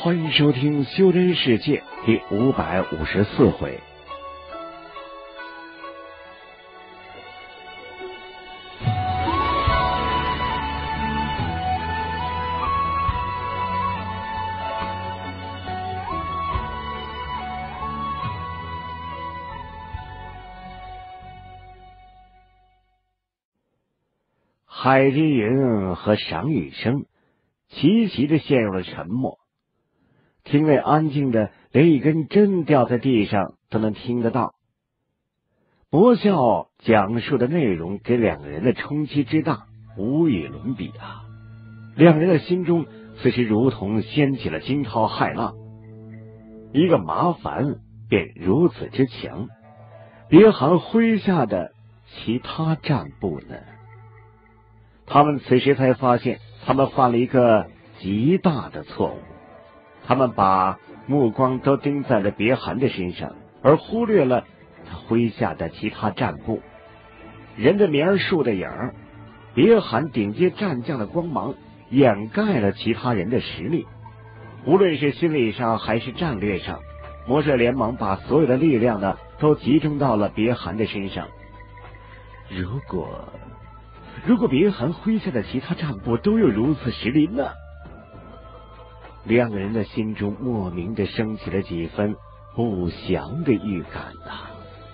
欢迎收听《修真世界》第554回。海之云和赏雨声齐齐地陷入了沉默，厅内安静的连一根针掉在地上都能听得到。博笑讲述的内容给两个人的冲击之大无与伦比啊！两人的心中此时如同掀起了惊涛骇浪，一个麻烦便如此之强，别行麾下的其他战部呢？他们此时才发现，他们犯了一个极大的错误。他们把目光都盯在了别寒的身上，而忽略了他麾下的其他战部。人的名儿树的影儿，别寒顶阶战将的光芒掩盖了其他人的实力。无论是心理上还是战略上，魔兽联盟把所有的力量呢都集中到了别寒的身上。如果别寒麾下的其他战部都有如此实力呢？两个人的心中莫名的升起了几分不祥的预感啊！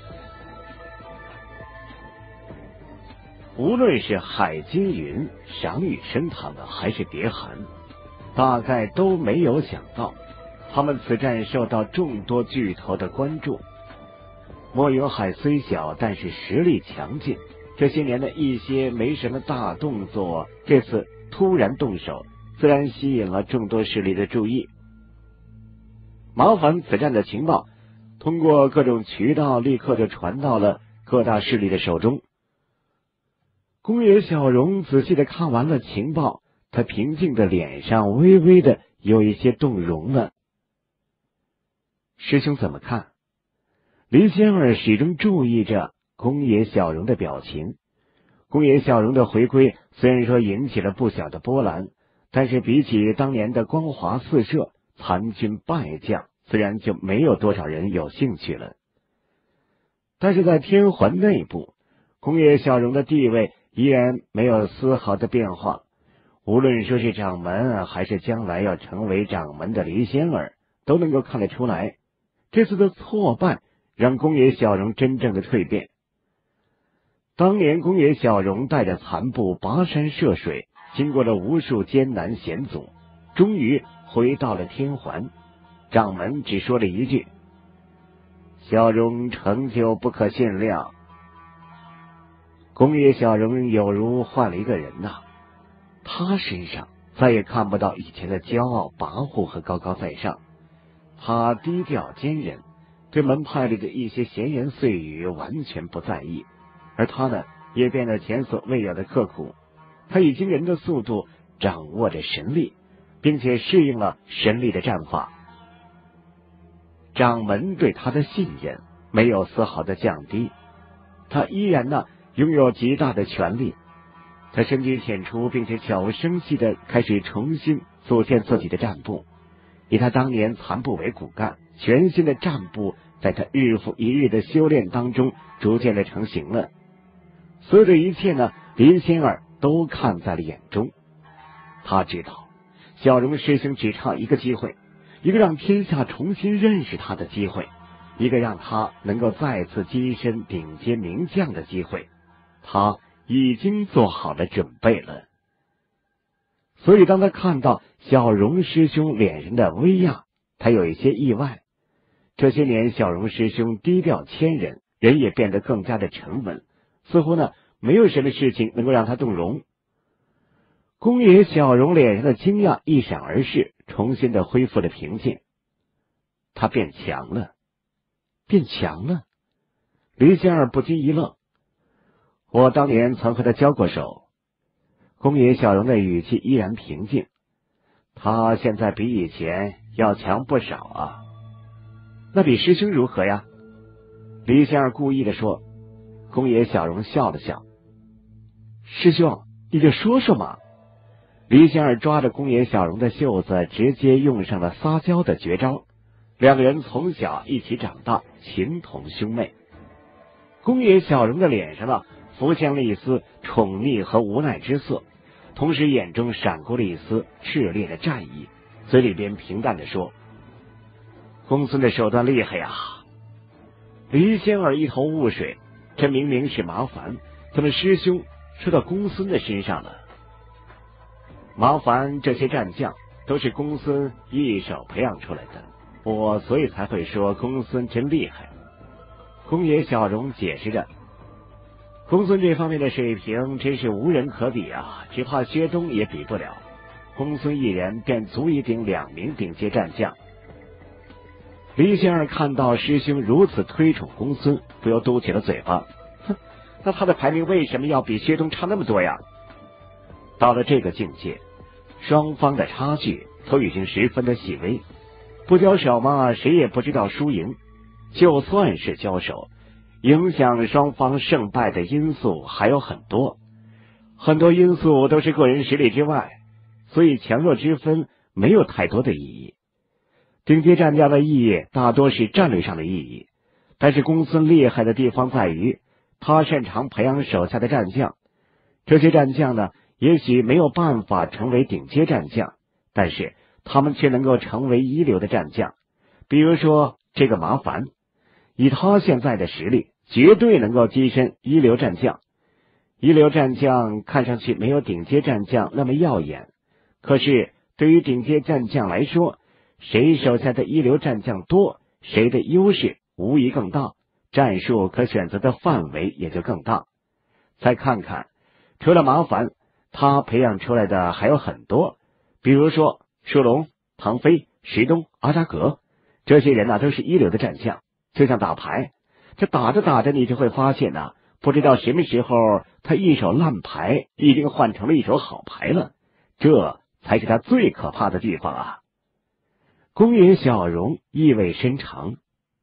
无论是海金云、赏雨声他们，还是别寒，大概都没有想到，他们此战受到众多巨头的关注。莫云海虽小，但是实力强劲。这些年的一些没什么大动作，这次突然动手，自然吸引了众多势力的注意。麻烦此战的情报通过各种渠道立刻就传到了各大势力的手中。宫野小荣仔细的看完了情报，他平静的脸上微微的有一些动容了。师兄怎么看？黎仙儿始终注意着宫野小荣的表情。宫野小荣的回归虽然说引起了不小的波澜，但是比起当年的光华四射，残军败将，自然就没有多少人有兴趣了。但是在天环内部，宫野小荣的地位依然没有丝毫的变化。无论说是掌门，还是将来要成为掌门的黎仙儿，都能够看得出来，这次的挫败让宫野小荣真正的蜕变。当年宫野小荣带着残部跋山涉水，经过了无数艰难险阻，终于回到了天环。掌门只说了一句：小荣成就不可限量。宫野小荣有如换了一个人呐，他身上再也看不到以前的骄傲跋扈和高高在上，他低调坚忍，对门派里的一些闲言碎语完全不在意，而他呢也变得前所未有的刻苦。他以惊人的速度掌握着神力，并且适应了神力的战法。掌门对他的信任没有丝毫的降低，他依然呢拥有极大的权力。他深居浅出，并且悄无声息的开始重新组建自己的战部，以他当年残部为骨干，全新的战部在他日复一日的修炼当中逐渐的成型了。所有的一切呢，林仙儿都看在了眼中。他知道小荣师兄只差一个机会，一个让天下重新认识他的机会，一个让他能够再次跻身顶尖名将的机会，他已经做好了准备了。所以当他看到小荣师兄脸上的微漾，他有一些意外。这些年小荣师兄低调谦忍，人也变得更加的沉稳，似乎呢没有什么事情能够让他动容。宫野小荣脸上的惊讶一闪而逝，重新的恢复了平静。他变强了。黎仙儿不禁一愣。我当年曾和他交过手。宫野小荣的语气依然平静。他现在比以前要强不少啊。那比师兄如何呀？黎仙儿故意的说。宫野小荣笑了笑。师兄，你就说说嘛。 李仙儿抓着宫野小荣的袖子，直接用上了撒娇的绝招。两个人从小一起长大，情同兄妹。宫野小荣的脸上呢，浮现了一丝宠溺和无奈之色，同时眼中闪过了一丝炽烈的战意，嘴里边平淡地说：“公孙的手段厉害呀。”李仙儿一头雾水，这明明是麻烦，怎么师兄说到公孙的身上了？麻烦这些战将都是公孙一手培养出来的，我所以才会说公孙真厉害。宫野小荣解释着，公孙这方面的水平真是无人可比啊，只怕薛东也比不了。公孙一人便足以顶2名顶阶战将。李仙儿看到师兄如此推崇公孙，不由嘟起了嘴巴。哼，那他的排名为什么要比薛东差那么多呀？到了这个境界，双方的差距都已经十分的细微，不交手嘛，谁也不知道输赢。就算是交手，影响双方胜败的因素还有很多，很多因素都是个人实力之外，所以强弱之分没有太多的意义。顶级战将的意义大多是战略上的意义，但是公孙厉害的地方在于，他擅长培养手下的战将。这些战将呢，也许没有办法成为顶阶战将，但是他们却能够成为一流的战将。比如说这个麻烦，以他现在的实力，绝对能够跻身一流战将。一流战将看上去没有顶阶战将那么耀眼，可是对于顶阶战将来说，谁手下的一流战将多，谁的优势无疑更大，战术可选择的范围也就更大。再看看，除了麻烦，他培养出来的还有很多，比如说舒龙、唐飞、石东、阿扎格，这些人都是一流的战将。就像打牌，这打着打着你就会发现不知道什么时候他一手烂牌已经换成了一手好牌了，这才是他最可怕的地方啊。宫野小荣意味深长。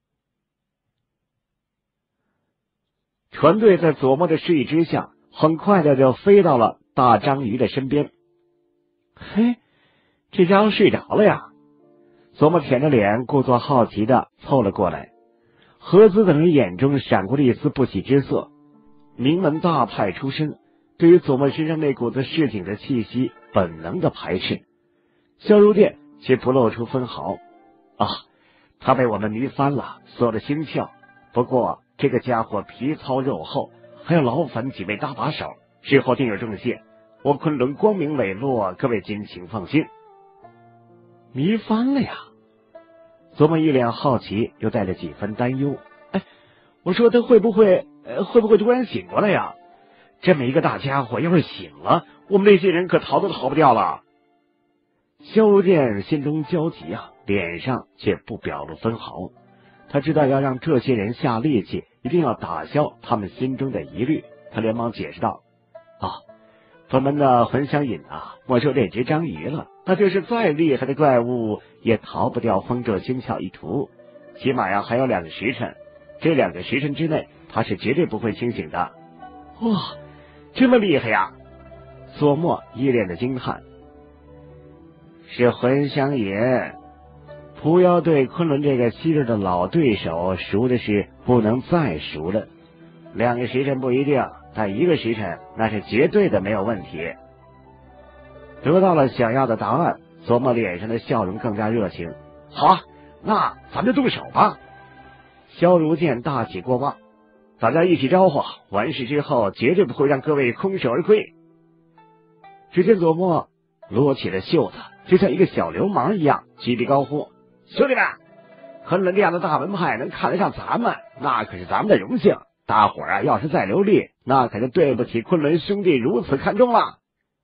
船队在佐墨的示意之下，很快的就飞到了大章鱼的身边。嘿，这家伙睡着了呀！佐墨舔着脸，故作好奇的凑了过来。何子等人眼中闪过了一丝不喜之色。名门大派出身，对于佐墨身上那股子市井的气息本能的排斥。萧如电却不露出分毫。他被我们迷翻了，缩了心窍。不过这个家伙皮糙肉厚，还有劳烦几位搭把手，日后定有重谢。我昆仑光明磊落，各位尽情放心。迷翻了呀？佐墨一脸好奇，又带着几分担忧。我说他会不会突然醒过来呀？这么一个大家伙，要是醒了，我们那些人可逃都逃不掉了。萧如电心中焦急脸上却不表露分毫。他知道要让这些人下力气，一定要打消他们心中的疑虑。他连忙解释道：本门的魂香饮没收这只章鱼了，那就是再厉害的怪物也逃不掉风咒星窍一除，起码还有2个时辰，这2个时辰之内他是绝对不会清醒的。哇，这么厉害呀！佐墨一脸的惊叹。是魂香饮，狐妖对昆仑这个昔日的老对手熟的是不能再熟了。2个时辰不一定，但1个时辰那是绝对的没有问题。得到了想要的答案，佐墨脸上的笑容更加热情。好那咱们就动手吧。萧如剑大喜过望，大家一起招呼，完事之后绝对不会让各位空手而归。只见佐墨撸起了袖子，就像一个小流氓一样，举臂高呼：兄弟们，昆仑这样的大门派能看得上咱们，那可是咱们的荣幸。大伙要是再留力，那可就对不起昆仑兄弟如此看重了。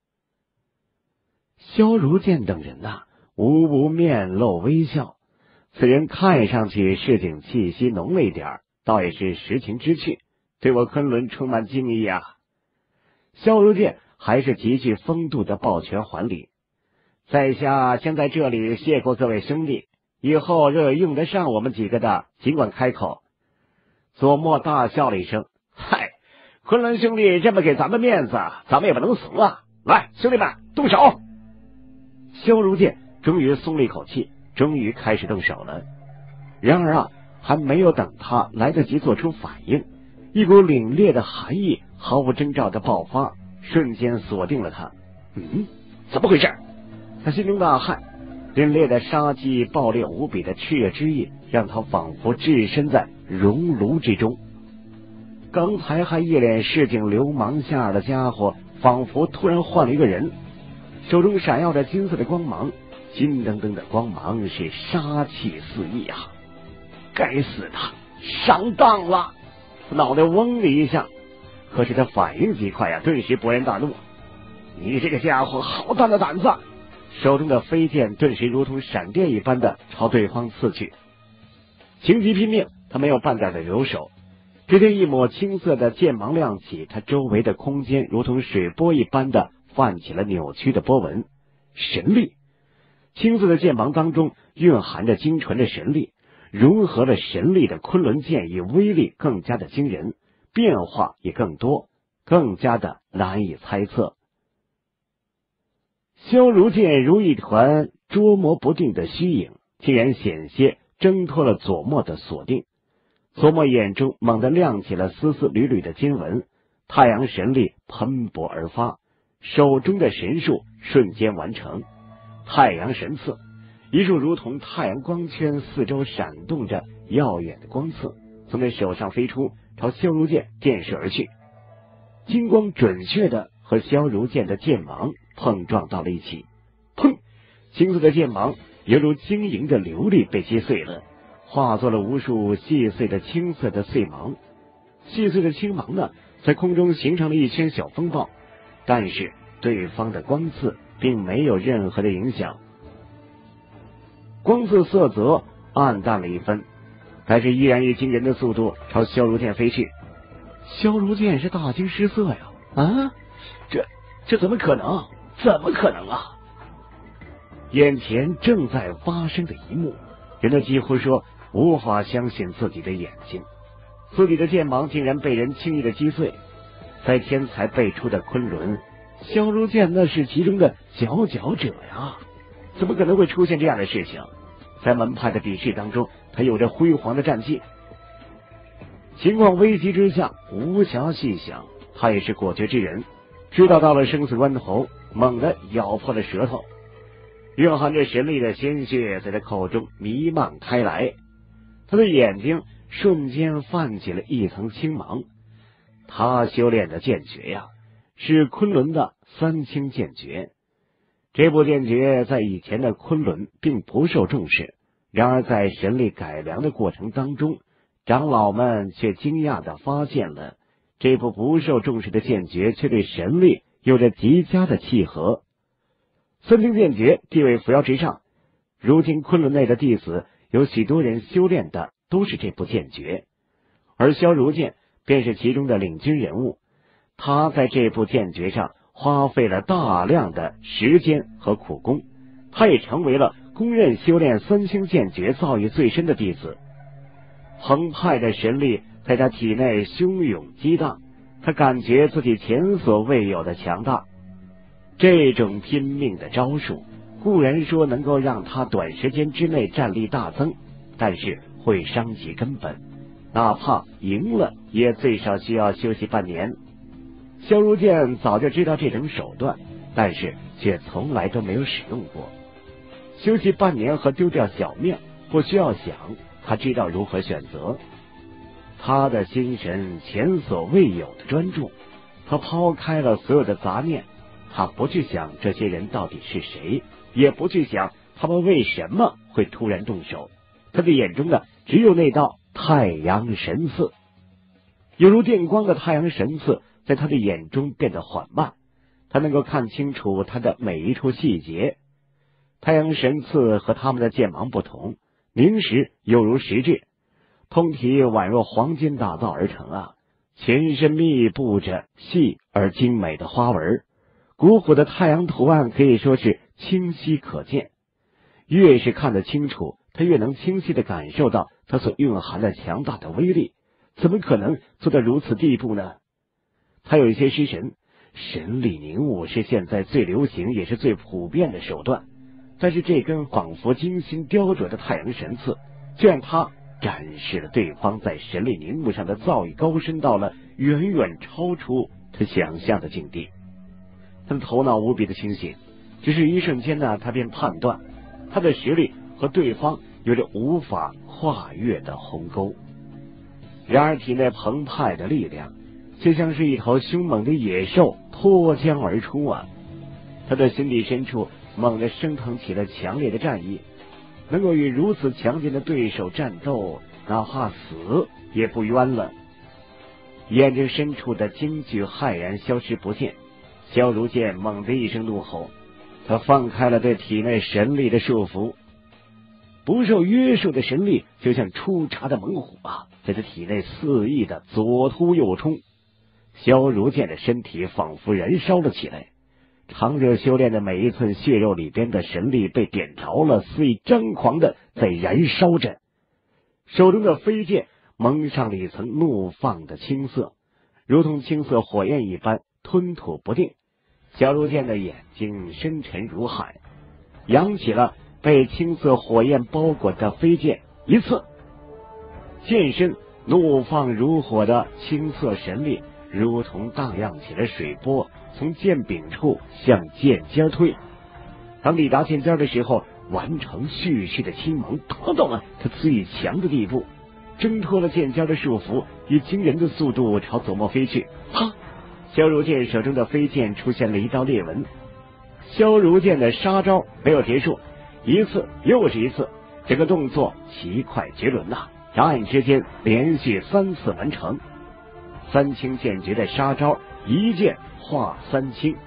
萧如剑等人无不面露微笑。此人看上去市井气息浓了一点，倒也是实情之趣，对我昆仑充满敬意啊。萧如剑还是极具风度的抱拳还礼。在下先在这里谢过各位兄弟，以后若有用得上我们几个的，尽管开口。佐墨大笑了一声：嗨，昆仑兄弟这么给咱们面子，咱们也不能怂啊！来，兄弟们，动手！ 萧如剑终于松了一口气，终于开始动手了。然而还没有等他来得及做出反应，一股凛冽的寒意毫无征兆的爆发，瞬间锁定了他。怎么回事？他心中大汗，凛冽的杀机，暴烈无比的炽热之意，让他仿佛置身在熔炉之中。刚才还一脸市井流氓相的家伙，仿佛突然换了一个人，手中闪耀着金色的光芒，金登登的光芒是杀气四溢啊！该死的，上当了！脑袋嗡的一下，可是他反应极快顿时勃然大怒。你这个家伙好大的胆子！手中的飞剑顿时如同闪电一般的朝对方刺去。情急拼命，他没有半点的留手。只见一抹青色的剑芒亮起，他周围的空间如同水波一般的泛起了扭曲的波纹。神力！青色的剑芒当中蕴含着精纯的神力，融合了神力的昆仑剑意，威力更加的惊人，变化也更多，更加的难以猜测。萧如剑如一团捉摸不定的虚影，竟然险些挣脱了左墨的锁定。左墨眼中猛地亮起了丝丝缕缕的金纹，太阳神力喷薄而发，手中的神术瞬间完成。太阳神刺，一束如同太阳光圈，四周闪动着耀眼的光刺，从他手上飞出，朝萧如剑电射而去。金光准确的和萧如剑的剑芒碰撞到了一起，砰！青色的剑芒犹如晶莹的琉璃被击碎了，化作了无数细碎的青色的碎芒。细碎的青芒呢，在空中形成了一圈小风暴，但是对方的光刺并没有任何的影响。光刺色泽暗淡了一分，但是依然以惊人的速度朝萧如剑飞去。萧如剑是大惊失色呀！这怎么可能？怎么可能啊！眼前正在发生的一幕，人们几乎说无法相信自己的眼睛，自己的剑芒竟然被人轻易的击碎。在天才辈出的昆仑，萧如剑那是其中的佼佼者呀，怎么可能会出现这样的事情？在门派的比试当中，他有着辉煌的战绩。情况危急之下，无暇细想，他也是果决之人，知道到了生死关头，猛地咬破了舌头，蕴含着神力的鲜血在他口中弥漫开来。他的眼睛瞬间泛起了一层青芒。他修炼的剑诀呀，是昆仑的三清剑诀。这部剑诀在以前的昆仑并不受重视，然而在神力改良的过程当中，长老们却惊讶地发现了这部不受重视的剑诀却对神力有着极佳的契合。三清剑诀地位扶摇直上，如今昆仑内的弟子有许多人修炼的都是这部剑诀，而萧如剑便是其中的领军人物。他在这部剑诀上花费了大量的时间和苦功，他也成为了公认修炼三清剑诀造诣最深的弟子。澎湃的神力在他体内汹涌激荡，他感觉自己前所未有的强大。这种拼命的招数固然说能够让他短时间之内战力大增，但是会伤及根本，哪怕赢了也最少需要休息半年。萧如剑早就知道这种手段，但是却从来都没有使用过。休息半年和丢掉小命不需要想，他知道如何选择。他的心神前所未有的专注，他抛开了所有的杂念，他不去想这些人到底是谁，也不去想他们为什么会突然动手。他的眼中的只有那道太阳神刺，犹如电光的太阳神刺在他的眼中变得缓慢，他能够看清楚他的每一处细节。太阳神刺和他们的剑芒不同，明实有如实质，通体宛若黄金打造而成啊，全身密布着细而精美的花纹，古朴的太阳图案可以说是清晰可见。越是看得清楚，他越能清晰地感受到它所蕴含的强大的威力，怎么可能做到如此地步呢？他有一些失神，神力凝雾是现在最流行也是最普遍的手段， 但是这根仿佛精心雕琢的太阳神刺，却让他展示了对方在神力陵墓上的造诣高深到了远远超出他想象的境地。他的头脑无比的清醒，只是一瞬间呢，他便判断他的实力和对方有着无法跨越的鸿沟。然而体内澎湃的力量却像是一头凶猛的野兽脱缰而出啊！他的心底深处猛地升腾起了强烈的战意，能够与如此强劲的对手战斗，哪怕死也不冤了。眼睛深处的惊惧骇然消失不见，萧如剑猛地一声怒吼，他放开了对体内神力的束缚，不受约束的神力就像出闸的猛虎啊，在他体内肆意的左突右冲。萧如剑的身体仿佛燃烧了起来，长久修炼的每一寸血肉里边的神力被点着了，肆意张狂的在燃烧着。手中的飞剑蒙上了一层怒放的青色，如同青色火焰一般吞吐不定。萧如剑的眼睛深沉如海，扬起了被青色火焰包裹的飞剑，一刺，剑身怒放如火的青色神力如同荡漾起了水波，从剑柄处向剑尖推。当抵达剑尖的时候，完成蓄势的青芒达到了他最强的地步，挣脱了剑尖的束缚，以惊人的速度朝左墨飞去。萧如剑手中的飞剑出现了一道裂纹。萧如剑的杀招没有结束，一次又是一次，这个动作奇快绝伦呐！眨眼之间连续3次完成。三清剑诀的杀招，一剑化三清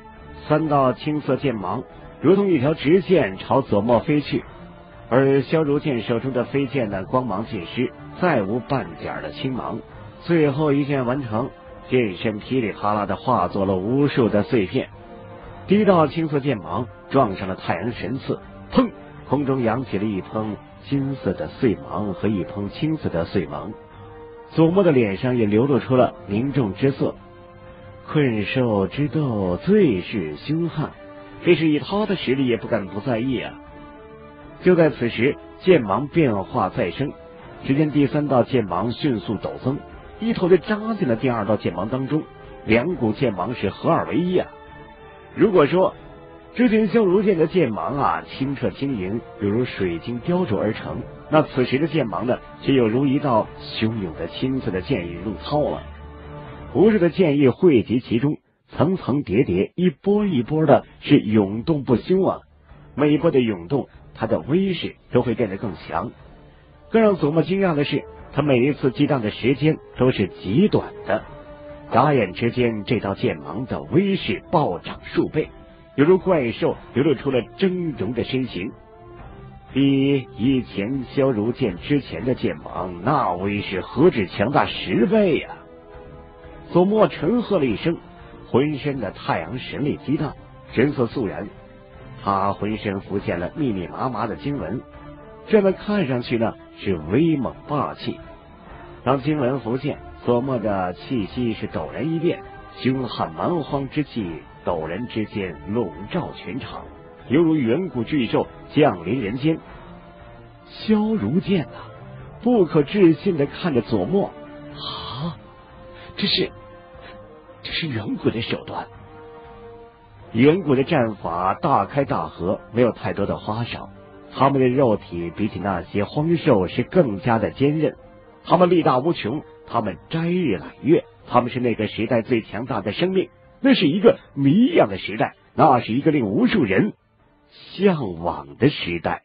，3道青色剑芒如同一条直线朝左墨飞去，而萧如剑手中的飞剑呢，光芒尽失，再无半点的青芒。最后一剑完成，剑身噼里啪啦的化作了无数的碎片。第一道青色剑芒撞上了太阳神刺，砰！空中扬起了一捧金色的碎芒和一捧青色的碎芒。左墨的脸上也流露出了凝重之色。困兽之斗最是凶悍，这是以他的实力也不敢不在意啊！就在此时，剑芒变化再生，只见第3道剑芒迅速陡增，一头就扎进了第2道剑芒当中，2股剑芒是合二为一啊！如果说之前萧如剑的剑芒啊清澈晶莹，犹如水晶雕琢而成，那此时的剑芒呢，却有如一道汹涌的青色的剑意入操了。无数的剑意汇集其中，层层叠叠，一波一波的是涌动不休啊！每一波的涌动，它的威势都会变得更强。更让左墨惊讶的是，他每一次激荡的时间都是极短的，眨眼之间，这道剑芒的威势暴涨数倍，犹如怪兽流露出了峥嵘的身形，比以前萧如剑之前的剑芒那威势何止强大10倍呀！左墨沉喝了一声，浑身的太阳神力激荡，神色肃然，他浑身浮现了密密麻麻的经文，这么看上去呢是威猛霸气。当经文浮现，左墨的气息是陡然一变，凶悍蛮荒之气陡然之间笼罩全场，犹如远古巨兽降临人间。萧如剑啊，不可置信地看着左墨，啊，这是远古的手段。远古的战法大开大合，没有太多的花哨，他们的肉体比起那些荒兽是更加的坚韧，他们力大无穷，他们摘日揽月，他们是那个时代最强大的生命，那是一个谜一样的时代，那是一个令无数人向往的时代。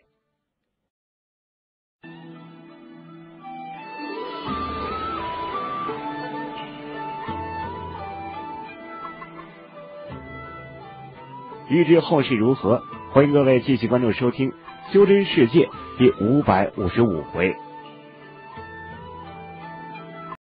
欲知后事如何，欢迎各位继续关注收听《修真世界》第555回。